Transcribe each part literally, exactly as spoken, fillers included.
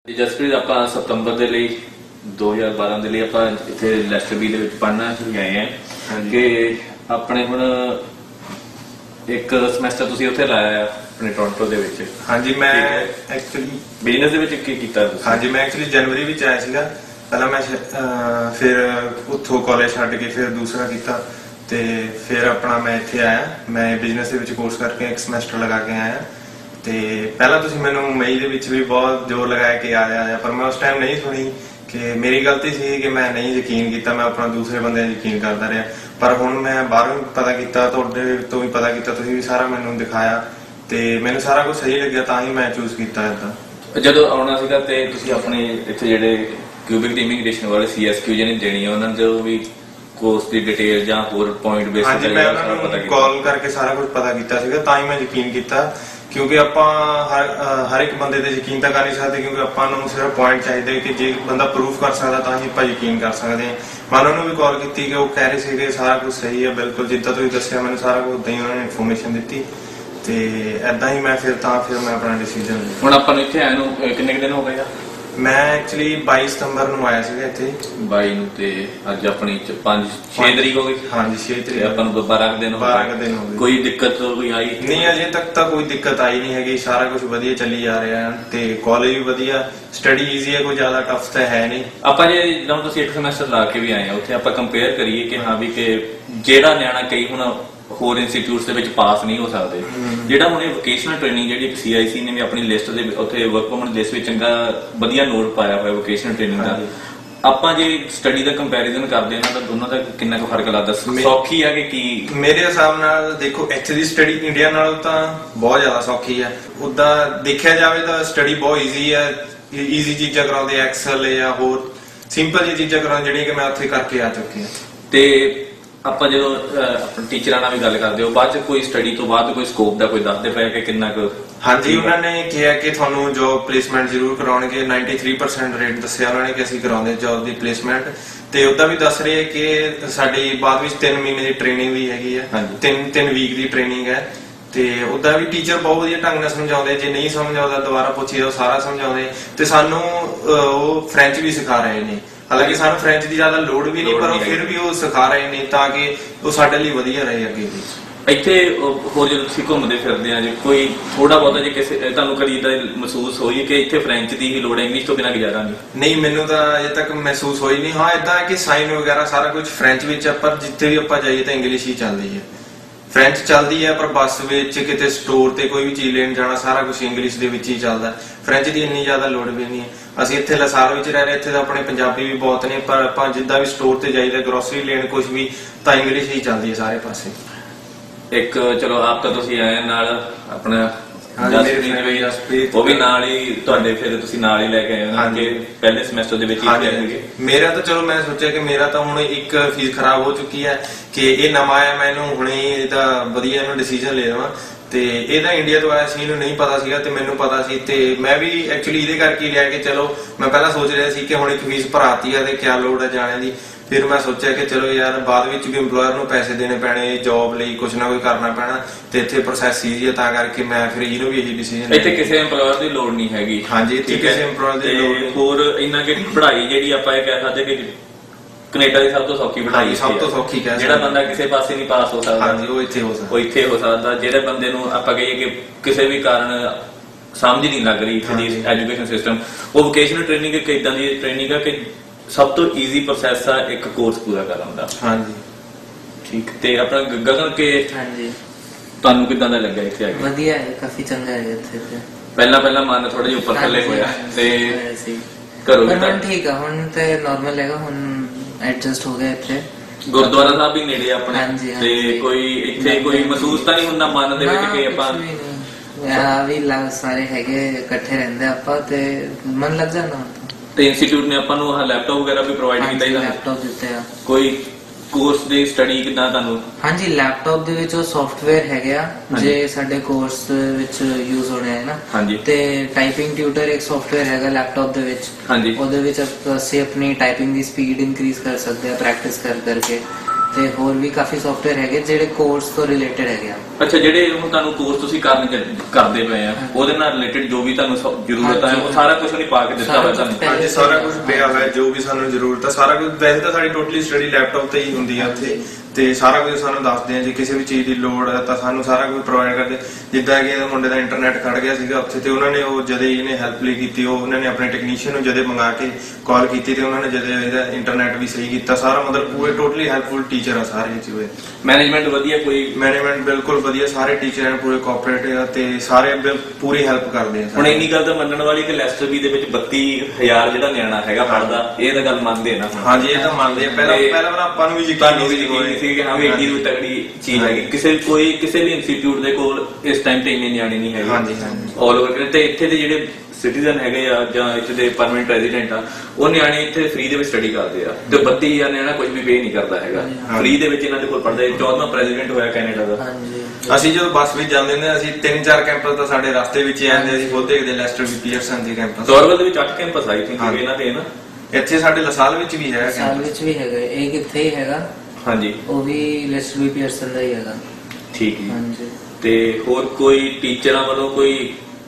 ਜਸਪ੍ਰੀਤ ਆਪਾਂ ਸਤੰਬਰ ਦੇ ਲਈ ਦੋ ਹਜ਼ਾਰ ਬਾਰਾਂ ਦੇ ਲਈ ਆਪਾਂ ਇੱਥੇ ਲੈਸਟਰ ਬੀ ਦੇ ਵਿੱਚ ਪੜ੍ਹਨਾ ਸ਼ੁਰੂ ਆਏ ਹਾਂ ਕਿ ਆਪਣੇ ਹੁਣ ਇੱਕ ਸਮੈਸਟਰ ਤੁਸੀਂ ਉੱਥੇ ਲਾਇਆ ਆ ਆਪਣੇ ਟੋਰਾਂਟੋ ਦੇ ਵਿੱਚ। ਹਾਂਜੀ ਮੈਂ ਐਕਚੁਅਲੀ ਬਿਜ਼ਨਸ ਦੇ ਵਿੱਚ ਕੀ ਕੀਤਾ ਤੁਸੀਂ? ਹਾਂਜੀ ਮੈਂ ਐਕਚੁਅਲੀ ਜਨਵਰੀ ਵਿੱਚ ਆਇਆ ਸੀਗਾ ਪਹਿਲਾਂ ਮੈਂ ਫਿਰ ਉੱਥੋਂ ਕਾਲਜ ਛੱਡ ਕੇ ਫਿਰ ਦੂਸਰਾ ਕੀਤਾ ਤੇ ਫਿਰ ਆਪਣਾ ਮੈਂ ਇੱਥੇ ਆਇਆ। ਮੈਂ ਬਿਜ਼ਨਸ ਦੇ ਵਿੱਚ ਕੋਰਸ ਕਰਕੇ ਇੱਕ ਸਮੈਸਟਰ ਲਗਾ ਕੇ ਆਇਆ ਤੇ ਪਹਿਲਾਂ ਤੁਸੀਂ ਮੈਨੂੰ ਮਈ ਦੇ ਵਿੱਚ ਵੀ ਬਹੁਤ ਜ਼ੋਰ ਲਗਾਇਆ ਕਿ ਆ ਜਾ ਆ ਜਾ ਪਰ ਮੈਂ ਉਸ ਟਾਈਮ ਨਹੀਂ ਸੁਣੀ ਕਿ ਮੇਰੀ ਗਲਤੀ ਸੀ ਕਿ ਮੈਂ ਨਹੀਂ ਯਕੀਨ ਕੀਤਾ। ਮੈਂ ਆਪਣਾ ਦੂਸਰੇ ਬੰਦੇ ਤੇ ਯਕੀਨ ਕਰਦਾ ਰਿਹਾ ਪਰ ਹੁਣ ਮੈਂ ਬਾਹਰੋਂ ਪਤਾ ਕੀਤਾ ਤੁਹਾਡੇ ਤੋਂ ਵੀ ਪਤਾ ਕੀਤਾ ਤੁਸੀਂ ਵੀ ਸਾਰਾ ਮੈਨੂੰ ਦਿਖਾਇਆ ਤੇ ਮੈਨੂੰ ਸਾਰਾ ਕੁਝ ਸਹੀ ਲੱਗਿਆ ਤਾਂ ਹੀ ਮੈਂ ਚੂਜ਼ ਕੀਤਾ ਇਦਾਂ। ਜਦੋਂ ਆਉਣਾ ਸੀਗਾ ਤੇ ਤੁਸੀਂ ਆਪਣੇ ਇੱਥੇ ਜਿਹੜੇ ਕਿਊਬਿਕ ਟੀਮਿੰਗ ਐਡੀਸ਼ਨ ਵਾਲੇ ਸੀ ਐਸ ਕਿਊ ਜਿਹਨੇ ਦੇਣੀ ਆ ਉਹਨਾਂ ਨੂੰ ਜਦੋਂ ਵੀ ਕੋਰਸ ਦੀ ਡਿਟੇਲ ਜਾਂ ਹੋਰ ਪੁਆਇੰਟ ਬੇਸ ਹਾਂਜੀ ਮੈਂ ਉਹਨਾਂ ਨੂੰ ਕਾਲ ਕਰਕੇ ਸਾਰਾ ਕੁਝ ਪਤਾ ਕੀਤਾ ਸੀਗਾ ਤਾਂ ਹੀ ਮੈਂ ਯਕੀਨ ਕੀਤਾ ਕਿਉਂਕਿ ਆਪਾਂ ਹਰ ਹਰ ਇੱਕ ਬੰਦੇ ਤੇ ਯਕੀਨ ਤਾਂ ਕਰ ਨਹੀਂ ਸਕਦੇ ਕਿਉਂਕਿ ਆਪਾਂ ਨੂੰ ਸਿਰਫ ਪੁਆਇੰਟ ਚਾਹੀਦੇ ਕਿ ਜੇ ਬੰਦਾ ਪ੍ਰੂਫ ਕਰ ਸਕਦਾ ਤਾਂ ਹੀ ਆਪਾਂ ਯਕੀਨ ਕਰ ਸਕਦੇ ਹਾਂ। ਮੈਂ ਉਹਨਾਂ ਨੂੰ ਵੀ ਕਾਲ ਕੀਤੀ ਕਿ ਉਹ ਕਹਿ ਰਹੇ ਸੀ ਕਿ ਸਾਰਾ ਕੁਝ ਸਹੀ ਹੈ ਬਿਲਕੁਲ ਜਿੱਦਾਂ ਤੁਸੀਂ ਦੱਸਿਆ ਮੈਨੂੰ ਸਾਰਾ ਕੁਝ ਉਦਾਂ ਹੀ ਉਹਨਾਂ ਨੇ ਇਨਫੋਰਮੇਸ਼ਨ ਦਿੱਤੀ ਤੇ ਏਦਾਂ ਹੀ ਮੈਂ ਫਿਰ ਤਾਂ ਫਿਰ ਮੈਂ ਆਪਣਾ ਡਿਸੀਜਨ ਲਿਆ। ਹੁਣ ਆਪਾਂ ਨੂੰ ਇੱਥੇ ਆਏ ਨੂੰ ਕਿੰਨੇ ਦਿਨ ਹੋ ਗਏ ਆ? ਮੈਂ ਐਕਚੁਅਲੀ ਬਾਈ ਸਤੰਬਰ ਨੂੰ ਆਇਆ ਸੀਗਾ ਇੱਥੇ ਬਾਈ ਨੂੰ ਤੇ ਅੱਜ ਆਪਣੀ ਪੰਜ ਛੇ ਤਰੀਕ ਹੋ ਗਈ। ਹਾਂਜੀ ਛੇ ਤਰੀਕ ਆਪਾਂ ਨੂੰ ਬਾਰਾਂ ਦਿਨ ਹੋ ਗਏ। ਬਾਰਾਂ ਦਿਨ ਹੋ ਗਏ। ਕੋਈ ਦਿੱਕਤ ਕੋਈ ਆਈ ਨਹੀਂ ਅਜੇ ਤੱਕ ਤਾਂ ਕੋਈ ਦਿੱਕਤ ਆਈ ਨਹੀਂ ਹੈਗੀ ਸਾਰਾ ਕੁਝ ਵਧੀਆ ਚੱਲੀ ਜਾ ਰਿਹਾ ਤੇ ਕਾਲਜ ਵੀ ਵਧੀਆ ਸਟੱਡੀ ਈਜ਼ੀ ਹੈ ਕੋਈ ਜ਼ਿਆਦਾ ਟਫ ਤਾਂ ਹੈ ਨਹੀਂ। ਆਪਾਂ ਜੇ ਜਦੋਂ ਤੁਸੀਂ ਇੱਕ ਸਮੈਸਟਰ ਲਾ ਕੇ ਵੀ ਆਏ ਆ ਉੱਥੇ ਆਪਾਂ ਕੰਪੇਅਰ ਕਰੀਏ ਕਿ ਹਾਂ ਵੀ ਕਿ ਜਿਹੜਾ ਨਿਆਣਾ ਕਈ ਹੁਣ ਹੋਰ ਇੰਸਟੀਚਿਊਟਸ ਦੇ ਵਿੱਚ ਪਾਸ ਨਹੀਂ ਹੋ ਸਕਦੇ ਜਿਹੜਾ ਹੁਣ ਇਹ ਵੋਕੇਸ਼ਨਲ ਟ੍ਰੇਨਿੰਗ ਜਿਹੜੀ ਇੱਕ ਸੀ ਆਈ ਸੀ ਨੇ ਵੀ ਆਪਣੀ ਲਿਸਟ ਦੇ ਉੱਥੇ ਵਰਕ ਪਰਮਿਟ ਲਿਸਟ ਵਿੱਚ ਚੰਗਾ ਵਧੀਆ ਨੋਟ ਪਾਇਆ ਹੋਇਆ ਵੋਕੇਸ਼ਨਲ ਟ੍ਰੇਨਿੰਗ ਦਾ ਆਪਾਂ ਜੇ ਸਟੱਡੀ ਦਾ ਕੰਪੈਰੀਜ਼ਨ ਕਰਦੇ ਹਾਂ ਤਾਂ ਦੋਨਾਂ ਦਾ ਕਿੰਨਾ ਕੁ ਫਰਕ ਲੱਗਦਾ? ਸੌਖੀ ਹੈ ਕਿ ਕੀ? ਮੇਰੇ ਹਿਸਾਬ ਨਾਲ ਦੇਖੋ ਇੱਥੇ ਦੀ ਸਟੱਡੀ ਇੰਡੀਆ ਨਾਲੋਂ ਤਾਂ ਬਹੁਤ ਜ਼ਿਆਦਾ ਸੌਖੀ ਹੈ। ਉੱਦਾਂ ਦੇਖਿਆ ਜਾਵੇ ਤਾਂ ਸਟੱਡੀ ਬਹੁਤ ਈਜ਼ੀ ਹੈ ਈਜ਼ੀ ਚੀਜ਼ਾਂ ਕਰਾਉਂਦੇ ਐਕਸਲ ਜਾਂ ਹੋਰ ਸਿੰਪਲ ਜਿਹੀ ਚੀਜ਼ਾਂ ਕਰਾਉਂਦੇ ਜਿਹੜੀਆਂ ਕਿ ਮੈਂ ਉੱਥੇ ਕਰਕੇ ਆ ਚੁੱਕੀ ਹਾਂ। ਤੇ ਆਪਾਂ ਜਦੋਂ ਆਪਣੇ ਟੀਚਰਾਂ ਨਾਲ ਵੀ ਗੱਲ ਕਰਦੇ ਹੋ ਬਾਅਦ ਚ ਕੋਈ ਸਟੱਡੀ ਤੋਂ ਬਾਅਦ ਕੋਈ ਸਕੋਪ ਦਾ ਕੋਈ ਦੱਸਦੇ ਪਏ ਕਿ ਕਿੰਨਾ ਕੁ? ਹਾਂਜੀ ਉਹਨਾਂ ਨੇ ਕਿਹਾ ਕਿ ਤੁਹਾਨੂੰ ਜੌਬ ਪਲੇਸਮੈਂਟ ਜ਼ਰੂਰ ਕਰਾਉਣਗੇ ਨਾਈਨਟੀ ਥ੍ਰੀ ਪਰਸੈਂਟ ਰੇਟ ਦੱਸਿਆ ਉਹਨਾਂ ਨੇ ਕਿ ਅਸੀਂ ਕਰਾਉਂਦੇ ਜੌਬ ਦੀ ਪਲੇਸਮੈਂਟ ਤੇ ਉਦਾਂ ਵੀ ਦੱਸ ਰਹੇ ਕਿ ਸਾਡੀ ਬਾਅਦ ਵਿੱਚ ਤਿੰਨ ਮਹੀਨੇ ਦੀ ਟ੍ਰੇਨਿੰਗ ਵੀ ਹੈਗੀ ਹੈ ਤਿੰਨ ਤਿੰਨ ਵੀਕ ਦੀ ਟ੍ਰੇਨਿੰਗ ਹੈ ਤੇ ਉਦਾਂ ਵੀ ਟੀਚਰ ਬਹੁਤ ਵਧੀਆ ਢੰਗ ਨਾਲ ਸਮਝਾਉਂਦੇ ਜੇ ਨਹੀਂ ਸਮਝ ਆਉਂਦਾ ਦੁਬਾਰਾ ਪੁੱਛੀਏ ਉਹ ਸਾਰਾ ਸਮਝਾਉਂਦੇ ਤੇ ਸਾਨੂੰ ਉਹ ਫ੍ਰੈਂਚ ਵੀ ਸਿਖਾ ਰਹੇ ਨੇ। ਹਾਲਾਂਕਿ ਸਾਨੂੰ ਫ੍ਰੈਂਚ ਦੀ ਜ਼ਿਆਦਾ ਲੋੜ ਵੀ ਨਹੀਂ ਪਰ ਉਹ ਫਿਰ ਵੀ ਉਹ ਸਿਖਾ ਰਹੇ ਨੇ ਤਾਂ ਕਿ ਉਹ ਸਾਡੇ ਲਈ ਵਧੀਆ ਰਹੇ ਅੱਗੇ ਵੀ। ਇੱਥੇ ਹੋਰ ਜਦੋਂ ਤੁਸੀਂ ਘੁੰਮਦੇ ਫਿਰਦੇ ਆ ਜੇ ਕੋਈ ਥੋੜਾ ਬਹੁਤਾ ਜੇ ਕਿਸੇ ਤੁਹਾਨੂੰ ਕਦੀ ਏਦਾਂ ਮਹਿਸੂਸ ਹੋਈ ਕਿ ਇੱਥੇ ਫ੍ਰੈਂਚ ਦੀ ਹੀ ਲੋੜ ਹੈ ਇੰਗਲਿਸ਼ ਤੋਂ ਬਿਨਾਂ ਗੁਜ਼ਾਰਾ ਨਹੀਂ? ਨਹੀਂ ਮੈਨੂੰ ਤਾਂ ਅਜੇ ਤੱਕ ਮਹਿਸੂਸ ਹੋਈ ਨਹੀਂ। ਹਾਂ ਏਦਾਂ ਹੈ ਕਿ ਸਾਈਨ ਵਗੈਰਾ ਸਾਰਾ ਕੁਝ ਫ੍ਰੈਂਚ ਵਿੱਚ ਹੈ ਪਰ ਜਿੱਥੇ ਵੀ ਆਪਾਂ ਜਾਈਏ ਤਾਂ ਇੰਗਲਿਸ਼ ਹੀ ਚੱਲਦੀ ਹੈ। ਫ੍ਰੈਂਚ ਚੱਲਦੀ ਹੈ ਪਰ ਬੱਸ ਵਿੱਚ ਕਿਤੇ ਸਟੋਰ ਤੇ ਕੋਈ ਵੀ ਚੀਜ਼ ਲੈਣ ਜਾਣਾ ਸਾਰਾ ਕੁਝ ਇੰਗਲਿਸ਼ ਦੇ ਵਿੱਚ ਹੀ ਚੱਲਦਾ। ਫ੍ਰੈਂਚ ਦੀ ਇੰਨੀ ਜ਼ਿਆਦਾ ਲੋੜ ਵੀ ਨਹੀਂ ਹੈ। ਅਸੀਂ ਇੱਥੇ ਲਸਾਰ ਵਿੱਚ ਰਹਿ ਰਹੇ ਇੱਥੇ ਤਾਂ ਆਪਣੇ ਪੰਜਾਬੀ ਵੀ ਬਹੁਤ ਨੇ ਪਰ ਆਪਾਂ ਜਿੱਦਾਂ ਵੀ ਸਟੋਰ ਤੇ ਜਾਈਦਾ ਗਰੋਸਰੀ ਲੈਣ ਕੁਝ ਵੀ ਤਾਂ ਇੰਗਲਿਸ਼ ਹੀ ਚੱਲਦੀ ਹੈ ਸਾਰੇ ਪਾਸੇ। ਇੱਕ ਚਲੋ ਆਪ ਤਾਂ ਤੁਸੀਂ ਆਏ ਨਾਲ ਆਪਣਾ ਉਹ ਵੀ ਨਾਲ ਹੀ ਤੁਹਾਡੇ ਫਿਰ ਤੁਸੀਂ ਨਾਲ ਹੀ ਲੈ ਕੇ ਆਏ ਹੋ ਕਿ ਪਹਿਲੇ ਸਮੈਸਟਰ ਦੇ ਵਿੱਚ ਹੀ ਆਏਗੇ? ਮੇਰਾ ਤਾਂ ਚਲੋ ਮੈਂ ਸੋਚਿਆ ਕਿ ਮੇਰਾ ਤਾਂ ਹੁਣ ਇੱਕ ਫੀਸ ਖਰਾਬ ਹੋ ਚੁੱਕੀ ਹੈ ਕਿ ਇਹ ਨਵਾਂ ਆਇਆ ਮੈਂ ਇਹਨੂੰ ਹੁਣੇ ਇਹਦਾ ਵਧੀਆ ਇਹਨੂੰ ਡਿਸੀਜਨ ਲੈ ਲਵਾਂ ਤੇ ਇਹਦਾ ਇੰਡੀਆ ਤੋਂ ਆਇਆ ਸੀ ਇਹਨੂੰ ਨਹੀਂ ਪਤਾ ਸੀਗਾ ਤੇ ਮੈਨੂੰ ਪਤਾ ਸੀ ਤੇ ਮੈਂ ਵੀ ਐਕਚੁਅਲੀ ਇਹਦੇ ਕਰਕੇ ਲਿਆ ਕਿ ਚਲੋ ਮੈਂ ਪਹਿਲਾਂ ਸੋਚ ਰਿਹਾ ਸੀ ਕਿ ਹੁਣ ਇੱਕ ਫੀਸ ਭਰਾਤੀ ਹੈ ਤੇ ਕਿਆ ਲੋੜ ਹੈ ਜਾਣੇ ਦੀ। ਫਿਰ ਮੈਂ ਸੋਚਿਆ ਕਿ ਚਲੋ ਯਾਰ ਬਾਅਦ ਵਿੱਚ ਵੀ ਇੰਪਲੋਇਰ ਨੂੰ ਪੈਸੇ ਦੇਣੇ ਪੈਣੇ ਜੌਬ ਲਈ ਕੁਝ ਨਾ ਕੋਈ ਕਰਨਾ ਪੈਣਾ ਤੇ ਇੱਥੇ ਪ੍ਰੋਸੈਸ ਈਜ਼ੀ ਹੈ ਤਾਂ ਕਰਕੇ ਮੈਂ ਫਿਰ ਇਹਨੂੰ ਵੀ ਇਹੀ ਡਿਸੀਜਨ ਲਿਆ। ਇੱਥੇ ਕਿਸੇ ਇੰਪਲੋਇਰ ਦੀ ਲੋੜ ਨਹੀਂ ਹੈਗੀ। ਹਾਂਜੀ ਇੱਥੇ ਕਿਸੇ ਇੰਪਲੋਇਰ ਦੀ ਲੋੜ ਨਹੀਂ। ਹੋਰ ਇੰਨਾ ਕਿ ਪੜ੍ਹਾਈ ਜਿਹੜੀ ਆਪਾਂ ਇਹ ਕਹਿ ਸਕਦੇ ਕਿ ਕੈਨੇਡਾ ਦੀ ਸਭ ਤੋਂ ਸੌਖੀ ਪੜ੍ਹਾਈ ਸਭ ਤੋਂ ਸੌਖੀ ਕਹਿ ਜਿਹੜਾ ਬੰਦਾ ਕਿਸੇ ਪਾਸੇ ਨਹੀਂ ਪਾਸ ਹੋ ਸਕਦਾ ਹਾਂਜੀ ਉਹ ਇੱਥੇ ਹੋ ਸਕਦਾ ਉਹ ਇੱਥੇ ਹੋ ਸਕਦਾ। ਜਿਹੜੇ ਬੰਦੇ ਨੂੰ ਆਪਾਂ ਕਹੀਏ ਕਿ ਕਿਸੇ ਵੀ ਕਾਰਨ ਸਮਝ ਨਹੀਂ ਲੱਗ ਰਹੀ ਇੱਥੇ ਦੀ ਐਜੂਕੇਸ਼ਨ ਸਿਸਟਮ ਉਹ ਵੋਕੇਸ਼ਨਲ ਟ੍ਰੇਨਿੰਗ ਇੱਕ ਇਦਾਂ ਦੀ ਟ੍ਰੇਨਿੰਗ ਆ ਕਿ ਸਭ ਤੋਂ ਈਜ਼ੀ ਪ੍ਰੋਸੈਸ ਆ ਇੱਕ ਕੋਰਸ ਪੂਰਾ ਕਰਨ ਦਾ। ਹਾਂਜੀ ਠੀਕ ਤੇ ਆਪਣਾ ਗਗਨ ਕੇ ਹਾਂਜੀ ਤੁਹਾਨੂੰ ਕਿਦਾਂ ਦਾ ਲੱਗਾ ਇੱਥੇ ਆ ਕੇ? ਵਧੀਆ ਹੈ ਕਾਫੀ ਚੰਗਾ ਹੈ ਇੱਥੇ ਤੇ ਪਹਿਲਾਂ ਪਹਿਲਾਂ ਮਨ ਥੋੜਾ ਜਿਹਾ ਉੱਪਰ ਥੱਲੇ ਹੋਇਆ ਤੇ ਘਰੋਂ ਵੀ ਹੁਣ ਠੀਕ ਆ ਹੁਣ ਤੇ ਨਾਰਮਲ ਹੈਗਾ ਹੁਣ ਐਡਜਸਟ ਹੋ ਗਿਆ ਇੱਥੇ। ਗੁਰਦੁਆਰਾ ਸਾਹਿਬ ਵੀ ਨੇੜੇ ਆਪਣੇ ਤੇ ਕੋਈ ਇੱਥੇ ਕੋਈ ਮਹਿਸੂਸ ਤਾਂ ਨਹੀਂ ਹੁੰਦਾ ਮਨ ਦੇ ਵਿੱਚ ਕਿ ਆਪਾਂ ਆ ਵੀ ਸਾਰੇ ਹੈਗੇ ਇਕੱਠੇ ਰਹਿੰਦੇ ਆਪਾਂ ਤੇ ਮਨ ਲੱਗ ਜਾਂਦਾ। ਤੇ ਇੰਸਟੀਚਿਊਟ ਨੇ ਆਪਾਂ ਨੂੰ ਆਹ ਲੈਪਟਾਪ ਵਗੈਰਾ ਵੀ ਪ੍ਰੋਵਾਈਡ ਕੀਤਾ ਇਹਦਾ? ਲੈਪਟਾਪ ਦਿੱਤੇ ਆ। ਕੋਈ ਕੋਰਸ ਦੀ ਸਟੱਡੀ ਕਿਦਾਂ ਤੁਹਾਨੂੰ? ਹਾਂਜੀ ਲੈਪਟਾਪ ਦੇ ਵਿੱਚ ਉਹ ਸੌਫਟਵੇਅਰ ਹੈਗੇ ਆ ਜੇ ਸਾਡੇ ਕੋਰਸ ਵਿੱਚ ਯੂਜ਼ ਹੋਣੇ ਹੈ ਨਾ ਤੇ ਟਾਈਪਿੰਗ ਟਿਊਟਰ ਇੱਕ ਸੌਫਟਵੇਅਰ ਹੈਗਾ ਲੈਪਟਾਪ ਦੇ ਵਿੱਚ ਉਹਦੇ ਵਿੱਚ ਅਸੀਂ ਆਪਣੀ ਟਾਈਪਿੰਗ ਦੀ ਸਪੀਡ ਇਨਕਰੀਜ਼ ਕਰ ਸਕਦੇ ਆ ਪ੍ਰੈਕਟਿਸ ਕਰ ਕਰਕੇ ਤੇ ਹੋਰ ਵੀ ਕਾਫੀ ਸੌਫਟਵੇਅਰ ਹੈਗੇ ਜਿਹੜੇ ਕੋਰਸ ਤੋਂ ਰਿਲੇਟਡ ਹੈਗੇ ਆ। ਅੱਛਾ, ਜਿਹੜੇ ਹੁਣ ਤੁਹਾਨੂੰ ਕੋਰਸ ਤੁਸੀਂ ਕਰਨ ਕਰਦੇ ਪਏ ਆ ਉਹਦੇ ਨਾਲ ਰਿਲੇਟਡ ਜੋ ਵੀ ਤੁਹਾਨੂੰ ਜ਼ਰੂਰਤ ਹੈ ਉਹ ਸਾਰਾ ਕੁਝ ਨਹੀਂ ਪਾ ਕੇ ਦਿੱਤਾ ਹੋਇਆ ਤੁਹਾਨੂੰ? ਹਾਂਜੀ, ਸਾਰਾ ਕੁਝ ਪਿਆ ਹੋਇਆ ਜੋ ਵੀ ਸਾਨੂੰ ਜ਼ਰੂਰਤ ਹੈ, ਸਾਰਾ ਕੁਝ। ਵੈਸੇ ਤਾਂ ਸਾਡੀ ਟੋਟਲੀ ਸਟੱਡੀ ਲੈਪਟਾਪ ਤੇ ਹੀ ਹੁੰਦੀ ਆ ਉੱਥੇ, ਤੇ ਸਾਰਾ ਕੁਝ ਸਾਨੂੰ ਦੱਸਦੇ ਆ। ਜੇ ਕਿਸੇ ਵੀ ਚੀਜ਼ ਦੀ ਲੋੜ ਹੈ ਤਾਂ ਸਾਨੂੰ ਸਾਰਾ ਕੁਝ ਪ੍ਰੋਵਾਈਡ ਕਰਦੇ। ਜਿੱਦਾਂ ਕਿ ਇਹ ਮੁੰਡੇ ਦਾ ਇੰਟਰਨੈਟ ਖੜ ਗਿਆ ਸੀਗਾ ਉੱਥੇ, ਤੇ ਉਹਨਾਂ ਨੇ ਉਹ ਜਦੇ ਇਹਨੇ ਹੈਲਪ ਲਈ ਕੀਤੀ, ਉਹ ਉਹਨਾਂ ਨੇ ਆਪਣੇ ਟੈਕਨੀਸ਼ੀਅਨ ਨੂੰ ਜਦੇ ਮੰਗਾ ਕੇ ਕਾਲ ਕੀਤੀ ਤੇ ਉਹਨਾਂ ਨੇ ਜਦੇ ਇਹਦਾ ਇੰਟਰਨੈਟ ਵੀ ਸਹੀ ਕੀਤਾ ਸਾਰਾ। ਮਤਲਬ ਪੂਰੇ ਟੋਟਲੀ ਹੈਲਪਫੁਲ ਟੀਚਰ ਆ ਸਾਰੇ ਚੀਜ਼। ਮੈਨੇਜਮੈਂਟ ਵਧੀਆ? ਕੋਈ ਮੈਨੇਜਮੈਂਟ ਬਿਲਕੁਲ ਵਧੀਆ, ਸਾਰੇ ਟੀਚਰ ਹਨ ਪੂਰੇ ਕੋਆਪਰੇਟਿਵ ਆ ਤੇ ਸਾਰੇ ਪੂਰੀ ਹੈਲਪ ਕਰਦੇ ਆ। ਹੁਣ ਇੰਨੀ ਗੱਲ ਤਾਂ ਮੰਨਣ ਵਾਲੀ ਕਿ ਲੈਸਟਰ ਵੀ ਦੇ ਵਿੱਚ ਬੱਤੀ ਹਜ਼ਾਰ ਜਿਹੜਾ ਨਿਆਣਾ ਹੈਗਾ ਪੜਦਾ, ਇਹ ਤਾਂ ਗੱਲ ਮੰਨਦੇ ਨਾ? ਹਾਂਜੀ, ਇਹ ਤਾਂ ਮੰਨਦੇ ਆ। ਪਹਿਲਾਂ ਪਹਿਲਾਂ ਵਾਰ ਆਪਾਂ ਨੂੰ ਵੀ ਯਕੀਨ ਨਹੀਂ ਸੀ ਕਿ ਹਾਂ ਵੀ ਇੰਨੀ ਤਕੜੀ ਚੀਜ਼ ਹੈਗੀ। ਕਿਸੇ ਕੋਈ ਕਿਸੇ ਵੀ ਇੰਸਟੀਚਿਊਟ ਦੇ ਕੋਲ ਇਸ ਟਾਈਮ ਤੇ ਇੰਨੇ ਨਿਆਣੇ ਨਹੀਂ ਹੈਗੇ ਹਾਂਜੀ ਹਾਂਜੀ ਆਲ ਓਵਰ। ਤੇ ਇੱਥੇ ਦੇ ਜਿਹੜੇ ਸਿਟੀਜ਼ਨ ਹੈਗੇ ਆ ਜਾਂ ਇੱਥੇ ਦੇ ਪਰਮਨੈਂਟ ਰੈਜ਼ੀਡੈਂਟ ਆ, ਉਹ ਨਿਆਣੇ ਇੱਥੇ ਫ੍ਰੀ ਦੇ ਵਿੱਚ ਸਟੱਡੀ ਕਰਦੇ ਆ ਤੇ ਬੱਤੀ ਹਜ਼ਾਰ ਨਿਆਣਾ ਕੁਝ ਵੀ ਪੇ ਨਹੀਂ ਕਰਦਾ ਹੈਗਾ, ਫ੍ਰੀ ਦੇ ਵਿੱਚ ਇਹਨਾਂ ਦੇ ਕੋਲ ਪੜਦਾ। ਚੌਦਵਾਂ ਪ੍ਰੈਜ਼ੀਡੈਂਟ ਹੋਇਆ ਕੈਨੇਡਾ ਦਾ। ਅਸੀਂ ਜਦੋਂ ਬੱਸ ਵਿੱਚ ਜਾਂਦੇ ਹੁੰਦੇ ਅਸੀਂ ਤਿੰਨ ਚਾਰ ਕੈਂਪਸ ਤਾਂ ਸਾਡੇ ਰਸਤੇ ਵਿੱਚ ਹੀ ਆਉਂਦੇ, ਅਸੀਂ ਖੁਦ ਦੇਖਦੇ ਲੈਸਟਰ ਵੀ ਪੀਅਰਸਨ ਦੇ ਕੈਂਪਸ। ਦੌਰਵਲ ਦੇ ਵਿੱਚ ਅੱਠ ਕੈਂਪਸ ਆਈ ਥਿੰਕ ਇਹਨਾਂ ਦੇ ਨਾ। ਇੱਥੇ ਸਾਡੇ ਲਸਾਲ ਵਿੱਚ ਵੀ ਹੈ, ਲਸਾਲ ਵਿੱਚ ਵੀ ਹੈਗਾ, ਇਹ ਕਿੱਥੇ ਹੀ ਹੈਗਾ। ਹਾਂਜੀ, ਉਹ ਵੀ ਲੈਸਟਰ ਵੀ ਪੀਅਰਸਨ ਦਾ ਹੀ ਹੈਗਾ। ਠੀਕ ਹੈ। ਹਾਂਜੀ, ਤੇ ਹੋਰ ਕੋਈ ਟੀਚਰਾਂ ਵੱਲੋਂ ਕੋਈ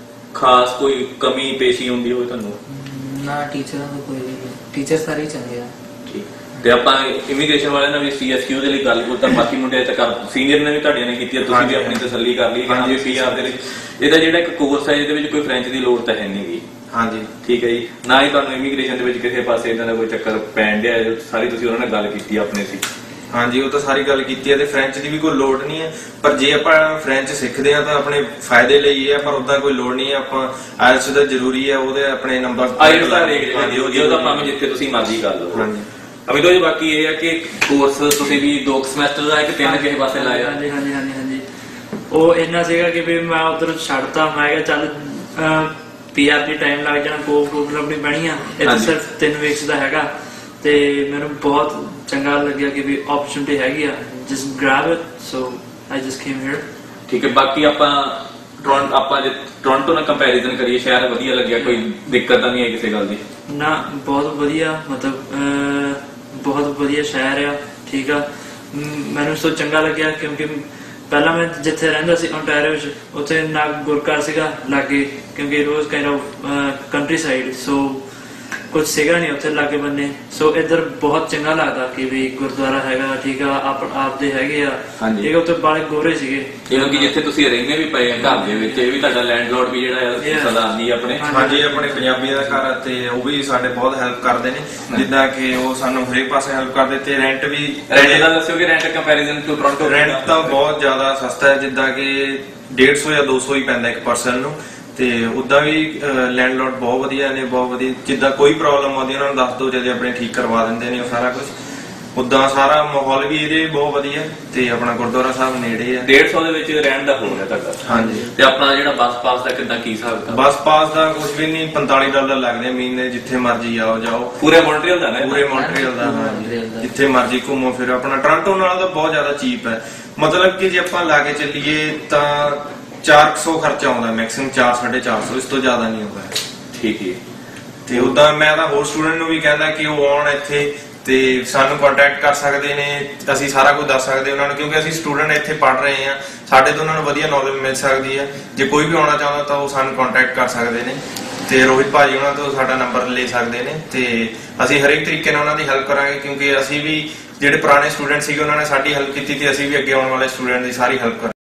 ਖਾਸ ਕੋਈ ਕਮੀ ਪੇਸ਼ੀ ਹੁੰਦੀ ਹੋਵੇ ਤੁਹਾਨੂੰ? ਨਾ, ਟੀਚਰਾਂ ਦਾ ਕੋਈ ਨਹੀਂ, ਟੀਚਰ ਸਾਰੇ ਹੀ ਚੰਗੇ ਆ। ਠੀਕ। ਤੇ ਆਪਾਂ ਇਮੀਗ੍ਰੇਸ਼ਨ ਵਾਲਿਆਂ ਨਾਲ ਵੀ ਸੀਐਸਕਿਊ ਦੇ ਲਈ ਗੱਲ ਕਰ, ਬਾਕੀ ਮੁੰਡੇ ਤੱਕ ਸੀਨੀਅਰ ਨੇ ਵੀ ਤੁਹਾਡੀਆਂ ਨੇ ਕੀਤੀ, ਤੁਸੀਂ ਵੀ ਆਪਣੀ ਤਸੱਲੀ ਕਰ ਲਈ ਕਿ ਹਾਂ ਵੀ ਪੀਆਰ ਦੇ ਵਿੱਚ ਇਹਦਾ ਜਿਹੜਾ ਇੱਕ ਕੋਰਸ ਹੈ ਇਹਦੇ ਵਿੱਚ ਕੋਈ ਫ੍ਰੈਂਚ ਦੀ ਲੋੜ ਤਾਂ ਹੈ ਨਹੀਂ ਗੀ। ਹਾਂਜੀ, ਠੀਕ ਹੈ ਜੀ। ਨਾ ਹੀ ਤੁਹਾਨੂੰ ਇਮੀਗ੍ਰੇਸ਼ਨ ਦੇ ਵਿੱਚ ਕਿਸੇ ਪਾਸੇ ਇਹਨਾਂ ਦਾ ਕੋਈ ਚੱਕਰ ਪੈਣ ਡਿਆ, ਸਾਰੀ ਤੁਸੀਂ ਉਹਨਾਂ ਨਾਲ ਗੱਲ ਕੀਤੀ ਆਪਣੇ ਸੀ? ਹਾਂਜੀ, ਉਹ ਤਾਂ ਸਾਰੀ ਗੱਲ ਕੀਤੀ ਹੈ ਤੇ ਫ੍ਰੈਂਚ ਦੀ ਵੀ ਕੋਈ ਲੋੜ ਨਹੀਂ ਹੈ। ਪਰ ਜੇ ਆਪਾਂ ਫ੍ਰੈਂਚ ਸਿੱਖਦੇ ਆ ਤਾਂ ਆਪਣੇ ਫਾਇਦੇ ਲਈ ਹੈ, ਪਰ ਉਦਾਂ ਕੋਈ ਲੋੜ ਨਹੀਂ ਹੈ। ਆਪਾਂ ਆਇਲਟਸ ਦਾ ਜ਼ਰੂਰੀ ਹੈ, ਉਹਦੇ ਆਪਣੇ ਨੰਬਰ ਆਇਲਟਸ ਦਾ ਰੇਟ ਜੀ ਉਹਦਾ ਭਾਵੇਂ ਜਿੱਥੇ ਤੁਸੀਂ ਮਰਜ਼ੀ ਕਰ ਲਓ। ਹਾਂਜੀ ਅਭਿਤੋ ਜੀ, ਬਾਕੀ ਇਹ ਹੈ ਕਿ ਕੋਰਸ ਤੁਸੀਂ ਵੀ ਦੋ ਸਮੈਸਟਰ ਦਾ ਇੱਕ ਤਿੰਨ ਕਿਸੇ ਪਾਸੇ ਲਾਇਆ? ਹਾਂਜੀ ਹਾਂਜੀ ਹਾਂਜੀ ਹਾਂਜੀ ਉਹ ਇੰਨਾ ਸੀਗਾ ਕਿ ਵੀ ਮੈਂ ਉਧਰ ਛੱਡਤਾ। ਮੈਂ ਕਿਹਾ ਚੱਲ ਪੀਆਰ ਦੀ ਟਾਈਮ ਲੱਗ ਜਾਣਾ, ਕੋਪ ਕੋਪ ਲੱਭਣੀ ਪੈਣੀ ਆ। ਇਹ ਤਾਂ ਸਿਰਫ ਤਿੰਨ ਵੀਕਸ ਦਾ ਹੈਗਾ ਤੇ ਮੈਨੂੰ ਬਹੁਤ ਚੰਗਾ ਲੱਗਿਆ ਕਿ ਵੀ ਓਪਰਚੁਨਿਟੀ ਹੈਗੀ ਆ, just grab it. So I just came here. ਠੀਕ ਹੈ। ਬਾਕੀ ਆਪਾਂ ਟੋਰਾਂਟੋ ਆਪਾਂ ਜੇ ਟੋਰਾਂਟੋ ਨਾਲ ਕੰਪੈਰੀਜ਼ਨ ਕਰੀਏ, ਸ਼ਹਿਰ ਵਧੀਆ ਲੱਗਿਆ? ਕੋਈ ਦਿੱਕਤ ਤਾਂ ਨਹੀਂ ਹੈ ਕਿਸੇ ਗੱਲ ਦੀ? ਨਾ, ਬਹੁਤ ਵਧੀਆ, ਮਤਲਬ ਬਹੁਤ ਵਧੀਆ ਸ਼ਹਿਰ ਆ। ਠੀਕ ਆ, ਮੈਨੂੰ ਸੋ ਚੰਗਾ ਲੱਗਿਆ ਕਿਉਂਕਿ ਪਹਿਲਾਂ ਮੈਂ ਜਿੱਥੇ ਰਹਿੰਦਾ ਸੀ ਓਨਟਾਰੀਓ ਚ, ਉੱਥੇ ਨਾ ਗੁਰਕਾਰ ਸੀਗਾ ਲਾਗੇ ਕਿਉਂਕਿ it was kind of countryside, so ਕੁਝ ਸੀਗਾ ਨਹੀਂ ਉੱਥੇ ਲਾਗੇ ਬੰਨੇ। ਸੋ ਇੱਧਰ ਬਹੁਤ ਚੰਗਾ ਲੱਗਦਾ ਕਿ ਵੀ ਗੁਰਦੁਆਰਾ ਹੈਗਾ। ਠੀਕ ਆ, ਆਪ ਆਪਦੇ ਹੈਗੇ ਆ। ਠੀਕ ਆ, ਉੱਥੇ ਬਾਲੇ ਗੋਰੇ ਸੀਗੇ। ਇਹ ਕਿ ਜਿੱਥੇ ਤੁਸੀਂ ਰਹਿੰਦੇ ਵੀ ਪਏ ਆ ਘਰ ਦੇ ਵਿੱਚ, ਇਹ ਵੀ ਤੁਹਾਡਾ ਲੈਂਡਲੋਰਡ ਵੀ ਜਿਹੜਾ ਸਰਦਾਰਜੀ ਆਪਣੇ? ਹਾਂਜੀ, ਆਪਣੇ ਪੰਜਾਬੀਆਂ ਦਾ ਘਰ ਤੇ ਉਹ ਵੀ ਸਾਡੇ ਬਹੁਤ ਹੈਲਪ ਕਰਦੇ ਨੇ। ਜਿੱਦਾਂ ਕਿ ਉਹ ਸਾਨੂੰ ਹਰੇਕ ਪਾਸੇ ਹੈਲਪ ਕਰਦੇ ਤੇ ਰੈਂਟ ਵੀ। ਰੈਂਟ ਦਾ ਦੱਸਿਓ ਕਿ rent comparison to Toronto? Rent ਤਾਂ ਬਹੁਤ ਜ਼ਿਆਦਾ ਸਸਤਾ ਹੈ, ਜਿੱਦਾਂ ਕਿ ਡੇਢ ਸੌ ਜਾਂ ਦੋ ਸੌ ਹੀ ਪੈਂਦਾ ਇੱਕ ਪਰਸਨ ਨੂੰ। ਤੇ ਉਦਾਂ ਵੀ ਲੈਂਡਲੋਰਡ ਬਹੁਤ ਵਧੀਆ ਨੇ, ਬਹੁਤ ਵਧੀਆ। ਜਿੱਦਾਂ ਕੋਈ ਪ੍ਰੋਬਲਮ ਆਉਂਦੀ ਉਹਨਾਂ ਨੂੰ ਦੱਸ ਦਿਓ, ਜਦੇ ਆਪਣੇ ਠੀਕ ਕਰਵਾ ਦਿੰਦੇ ਨੇ ਉਹ ਸਾਰਾ ਕੁਝ। ਉਦਾਂ ਸਾਰਾ ਮਾਹੌਲ ਵੀ ਇਹਦੇ ਬਹੁਤ ਵਧੀਆ ਤੇ ਆਪਣਾ ਗੁਰਦੁਆਰਾ ਸਾਹਿਬ ਨੇੜੇ ਆ। ਡੇਢ ਸੌ ਦੇ ਵਿੱਚ ਰਹਿਣ ਦਾ ਹੋ ਗਿਆ ਤੁਹਾਡਾ? ਹਾਂਜੀ। ਤੇ ਆਪਣਾ ਜਿਹੜਾ ਬੱਸ ਪਾਸ ਦਾ ਕਿੱਦਾਂ ਕੀ ਹਿਸਾਬ ਹੈ? ਬੱਸ ਪਾਸ ਦਾ ਕੁਝ ਵੀ ਨਹੀਂ, ਪੰਤਾਲੀ ਡਾਲਰ ਲੱਗਦੇ ਮਹੀਨੇ, ਜਿੱਥੇ ਮਰਜ਼ੀ ਆਓ ਜਾਓ। ਪੂਰੇ ਮੌਂਟਰੀਅਲ ਦਾ? ਪੂਰੇ ਮੌਂਟਰੀਅਲ ਦਾ, ਹਾਂਜੀ। ਜਿੱਥੇ ਮਰਜ਼ੀ ਘੁੰਮੋ ਫਿਰ। ਆਪਣਾ ਟੋਰਾਂਟੋ ਨਾਲ ਤਾਂ ਬਹੁਤ ਜ਼ਿਆਦਾ ਚੀਪ ਹੈ। ਮਤਲਬ ਕਿ ਜੇ ਆਪਾਂ ਲਾ ਕੇ ਚੱਲੀਏ ਤਾਂ ਚਾਰ ਸੌ ਖਰਚਾ ਆਉਂਦਾ ਮੈਕਸਿਮਮ, ਚਾਰ ਸਾਢੇ ਚਾਰ ਸੌ, ਇਸ ਤੋਂ ਜ਼ਿਆਦਾ ਨਹੀਂ ਆਉਂਦਾ। ਠੀਕ ਹੈ। ਤੇ ਉਦਾਂ ਮੈਂ ਤਾਂ ਹੋਰ ਸਟੂਡੈਂਟ ਨੂੰ ਵੀ ਕਹਿੰਦਾ ਕਿ ਉਹ ਆਉਣ ਇੱਥੇ ਤੇ ਸਾਨੂੰ ਕੰਟੈਕਟ ਕਰ ਸਕਦੇ ਨੇ, ਅਸੀਂ ਸਾਰਾ ਕੁਝ ਦੱਸ ਸਕਦੇ ਉਹਨਾਂ ਨੂੰ, ਕਿਉਂਕਿ ਅਸੀਂ ਸਟੂਡੈਂਟ ਇੱਥੇ ਪੜ੍ਹ ਰਹੇ ਆ, ਸਾਡੇ ਤੋਂ ਉਹਨਾਂ ਨੂੰ ਵਧੀਆ ਨੌਲੇਜ ਮਿਲ ਸਕਦੀ ਹੈ। ਜੇ ਕੋਈ ਵੀ ਆਉਣਾ ਚਾਹੁੰਦਾ ਤਾਂ ਉਹ ਸਾਨੂੰ ਕੰਟੈਕਟ ਕਰ ਸਕਦੇ ਨੇ ਤੇ ਰੋਹਿਤ ਭਾਜੀ ਉਹਨਾਂ ਤੋਂ ਸਾਡਾ ਨੰਬਰ ਲੈ ਸਕਦੇ ਨੇ ਤੇ ਅਸੀਂ ਹਰੇਕ ਤਰੀਕੇ ਨਾਲ ਉਹਨਾਂ ਦੀ ਹੈਲਪ ਕਰਾਂਗੇ, ਕਿਉਂਕਿ ਅਸੀਂ ਵੀ ਜਿਹੜੇ ਪੁਰਾਣੇ ਸਟੂਡੈਂਟ ਸੀਗੇ ਉਹਨਾਂ ਨੇ ਸਾਡੀ ਹੈਲਪ ਕੀਤੀ ਤੇ ਅਸੀਂ ਵੀ ਅੱਗੇ ਆਉਣ ਵਾਲੇ ਸਟੂਡੈਂਟ ਦੀ ਸਾਰੀ ਹੈਲਪ ਕਰਾਂਗੇ।